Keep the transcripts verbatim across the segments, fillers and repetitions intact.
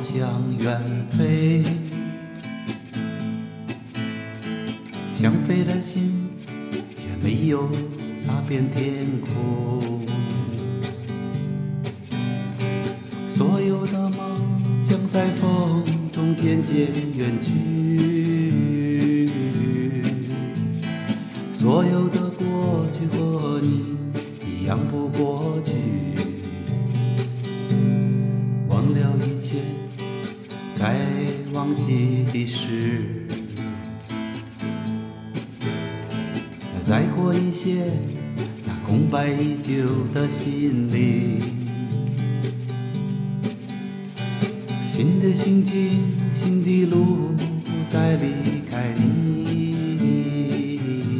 向远飞，想飞的心却没有那片天空。所有的梦想在风中渐渐远去，所有的过去和你一样不过去。忘了一切该忘记的事，再过一些那空白已久的心灵。新的心情，新的路，不再离开你。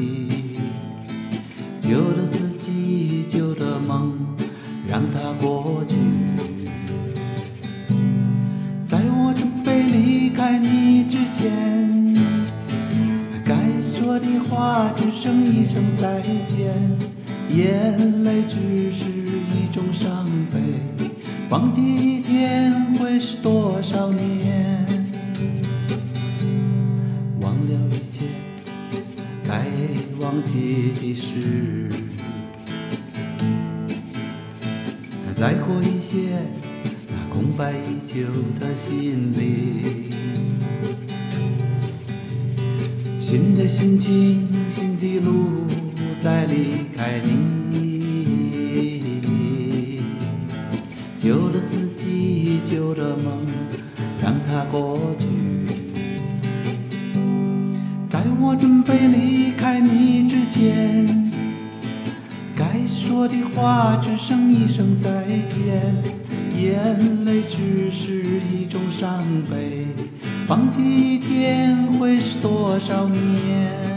旧的自己，旧的梦，让它过去。在我准备离开你之前，该说的话只剩一声再见，眼泪只是一种伤悲，忘记一天会是多少年？忘了一切该忘记的事，再过一些那空白已久的心灵。新的心情，新的路，不再离开你。旧的自己，旧的梦，让它过去。在我准备离开你之前，该说的话只剩一声再见，眼泪只是一种伤悲，忘记一天会是多少年？